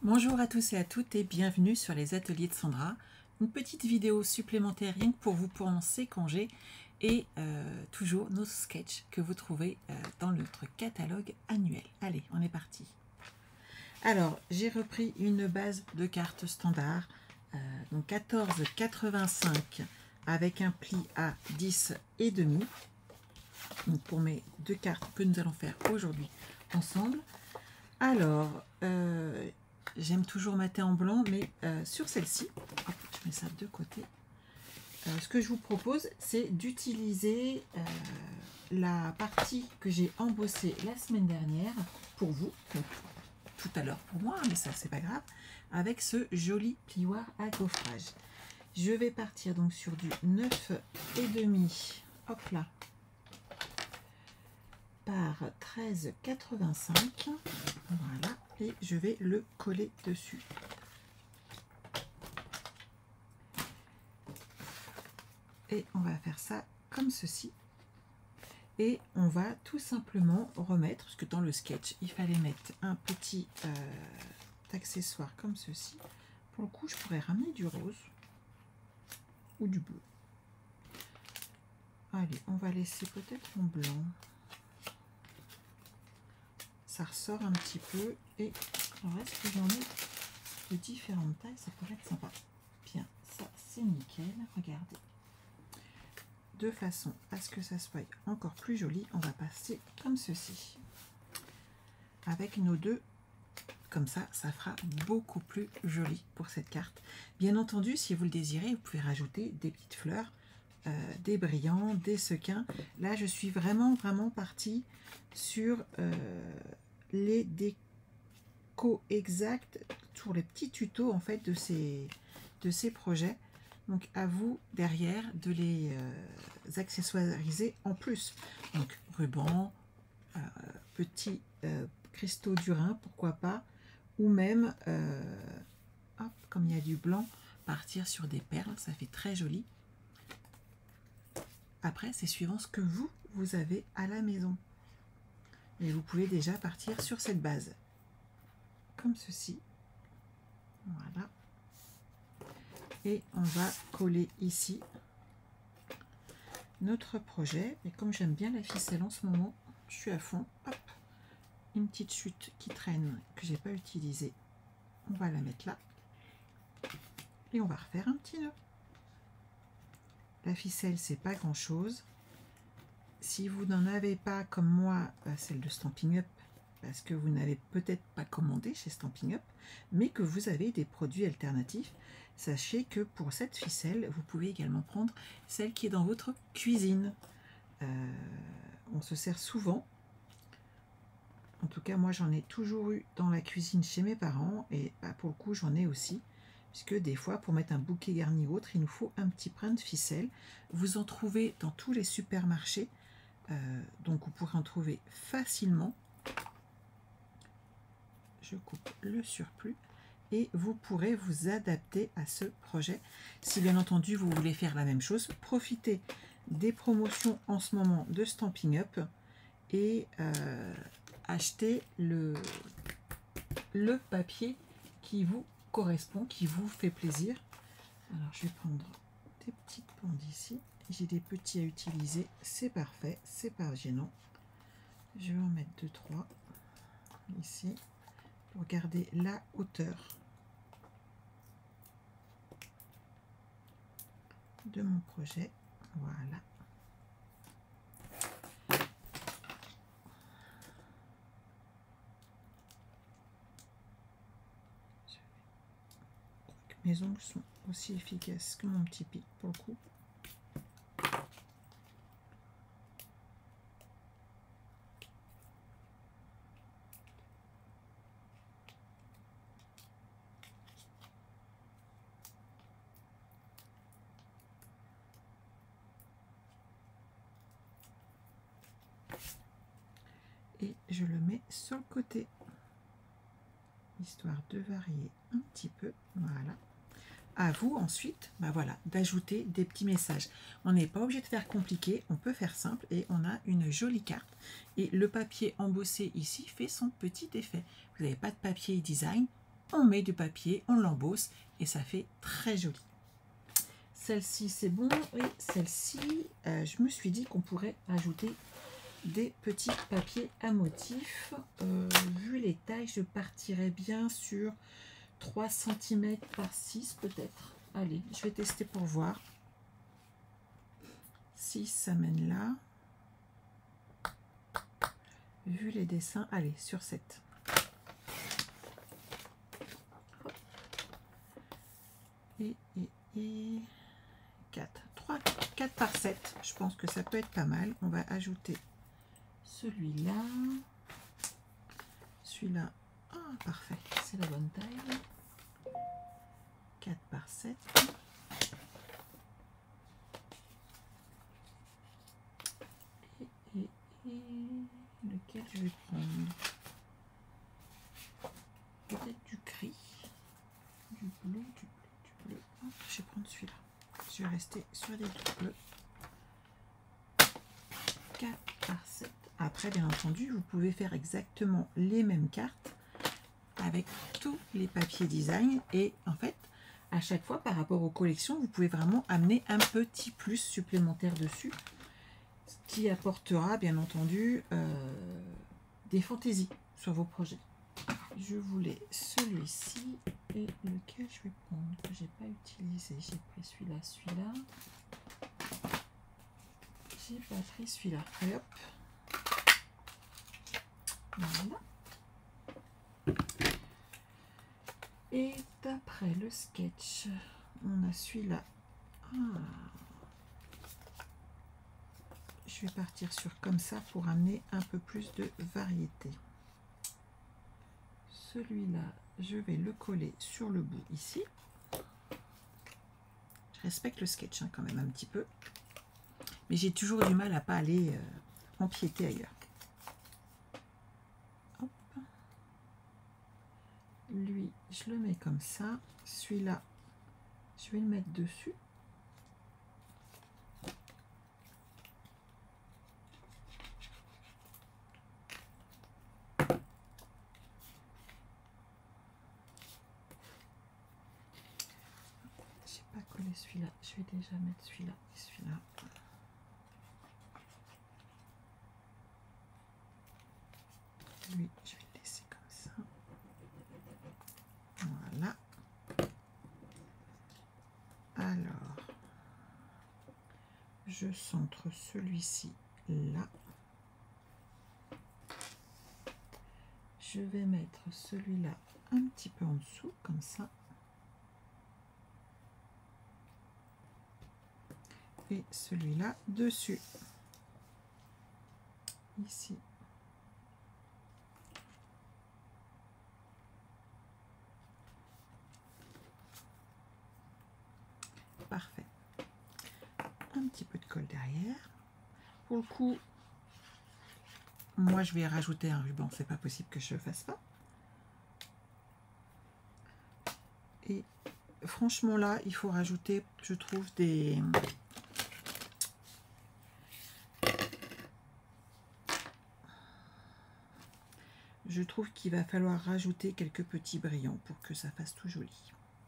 Bonjour à tous et à toutes et bienvenue sur les ateliers de Sandra. Une petite vidéo supplémentaire rien que pour vous pendant ces congés et toujours nos sketchs que vous trouvez dans notre catalogue annuel. Allez, on est parti. Alors, j'ai repris une base de cartes standard, donc 14,85 avec un pli à 10,5. Donc pour mes deux cartes que nous allons faire aujourd'hui ensemble. Alors, j'aime toujours mater en blanc, mais sur celle-ci, je mets ça de côté. Ce que je vous propose, c'est d'utiliser la partie que j'ai embossée la semaine dernière pour vous, donc tout à l'heure pour moi, mais ça c'est pas grave, avec ce joli plioir à gaufrage. Je vais partir donc sur du 9,5, hop là, par 13,85, voilà, et je vais le coller dessus. Et on va faire ça comme ceci. Et on va tout simplement remettre, parce que dans le sketch, il fallait mettre un petit accessoire comme ceci. Pour le coup, je pourrais ramener du rose ou du bleu. Allez, on va laisser peut-être en blanc. Ça ressort un petit peu et le reste que j'en ai de différentes tailles, ça pourrait être sympa. Bien, ça c'est nickel, regardez. De façon à ce que ça soit encore plus joli, on va passer comme ceci. Avec nos deux, comme ça, ça fera beaucoup plus joli pour cette carte. Bien entendu, si vous le désirez, vous pouvez rajouter des petites fleurs, des brillants, des sequins. Là, je suis vraiment partie sur les décos exacts, sur les petits tutos en fait de ces projets. Donc à vous derrière de les accessoiriser en plus. Donc ruban, petits cristaux du Rhin, pourquoi pas, ou même hop, comme il y a du blanc, partir sur des perles, ça fait très joli. Après, c'est suivant ce que vous avez à la maison. Et vous pouvez déjà partir sur cette base. Comme ceci. Voilà. Et on va coller ici notre projet. Et comme j'aime bien la ficelle en ce moment, je suis à fond. Hop, une petite chute qui traîne, que j'ai pas utilisée. On va la mettre là. Et on va refaire un petit nœud. La ficelle, c'est pas grand chose. Si vous n'en avez pas comme moi, celle de Stampin' Up, parce que vous n'avez peut-être pas commandé chez Stampin' Up, mais que vous avez des produits alternatifs, sachez que pour cette ficelle, vous pouvez également prendre celle qui est dans votre cuisine. On se sert souvent, en tout cas moi j'en ai toujours eu dans la cuisine chez mes parents, et pour le coup j'en ai aussi, puisque des fois pour mettre un bouquet garni ou autre, il nous faut un petit brin de ficelle. Vous en trouvez dans tous les supermarchés, donc vous pourrez en trouver facilement. Je coupe le surplus et vous pourrez vous adapter à ce projet. Si bien entendu vous voulez faire la même chose, profitez des promotions en ce moment de Stampin' Up et achetez le papier qui vous correspond, qui vous fait plaisir. Alors je vais prendre des petites bandes ici. J'ai des petits à utiliser, c'est parfait, c'est pas gênant. Je vais en mettre 2-3 ici pour garder la hauteur de mon projet. Voilà. Mes ongles sont aussi efficaces que mon petit pic pour le coup. Et je le mets sur le côté, histoire de varier un petit peu. Voilà. À vous ensuite, voilà, d'ajouter des petits messages. On n'est pas obligé de faire compliqué, on peut faire simple et on a une jolie carte. Et le papier embossé ici fait son petit effet. Vous n'avez pas de papier design, on met du papier, on l'embosse et ça fait très joli. Celle-ci c'est bon, et celle-ci je me suis dit qu'on pourrait ajouter des petits papiers à motifs. Vu les tailles, je partirais bien sur 3 cm par 6 peut-être. Allez, je vais tester pour voir si ça mène là. Vu les dessins, allez, sur 7. Et 4. 4 par 7, je pense que ça peut être pas mal. On va ajouter celui-là. Celui-là, ah, parfait, c'est la bonne taille. 4 par 7. Et lequel je vais prendre? Peut-être du gris, du bleu, du bleu. Hop, je vais prendre celui-là. Je vais rester sur des bleus. 4 par 7. Après, bien entendu, vous pouvez faire exactement les mêmes cartes avec tous les papiers design. Et en fait, à chaque fois, par rapport aux collections, vous pouvez vraiment amener un petit plus supplémentaire dessus, ce qui apportera, bien entendu, des fantaisies sur vos projets. Je voulais celui-ci et lequel je vais prendre que j'ai pas utilisé. J'ai pris celui-là, celui-là. J'ai pas pris celui-là. Allez hop. Voilà. Et d'après le sketch, on a celui-là. Ah. Je vais partir sur comme ça pour amener un peu plus de variété. Celui-là, je vais le coller sur le bout ici. Je respecte le sketch quand même un petit peu. Mais j'ai toujours du mal à pas aller empiéter ailleurs. Hop. Lui, je le mets comme ça. Celui-là, je vais le mettre dessus. J'ai pas collé celui-là. Je vais déjà mettre celui-là et celui-là. Lui, je vais le laisser comme ça. Voilà. Alors, je centre celui-ci là. Je vais mettre celui-là un petit peu en dessous, comme ça. Et celui-là dessus. Ici. Parfait. Un petit peu de colle derrière. Pour le coup, moi je vais rajouter un ruban, c'est pas possible que je le fasse pas. Et franchement là, il faut rajouter, je trouve, des... Je trouve qu'il va falloir rajouter quelques petits brillants pour que ça fasse tout joli.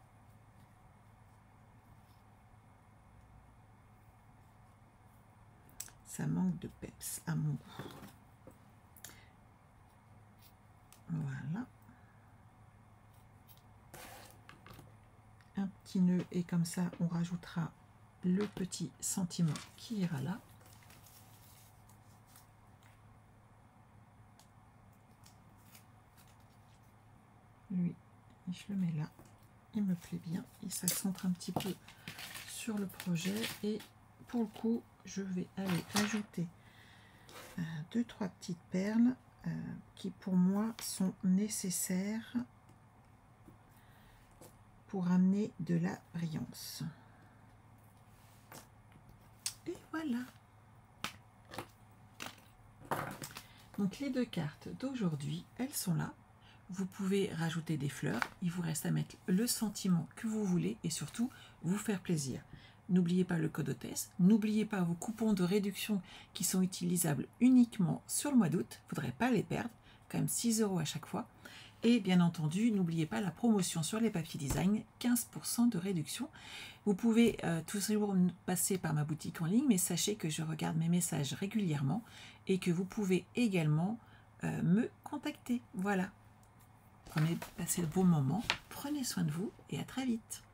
Ça manque de peps à mon goût. Voilà. Un petit nœud et comme ça on rajoutera le petit sentiment qui ira là. Lui, je le mets là. Il me plaît bien et ça centre un petit peu sur le projet. Et pour le coup, je vais aller ajouter 2-3 petites perles qui pour moi sont nécessaires pour amener de la brillance. Et voilà. Donc les deux cartes d'aujourd'hui, elles sont là. Vous pouvez rajouter des fleurs. Il vous reste à mettre le sentiment que vous voulez et surtout vous faire plaisir. N'oubliez pas le code hôtesse. N'oubliez pas vos coupons de réduction qui sont utilisables uniquement sur le mois d'août. Il ne faudrait pas les perdre. Quand même 6 € à chaque fois. Et bien entendu, n'oubliez pas la promotion sur les papiers design, 15% de réduction. Vous pouvez toujours passer par ma boutique en ligne, mais sachez que je regarde mes messages régulièrement et que vous pouvez également me contacter. Voilà. Passez le bon moment, prenez soin de vous et à très vite.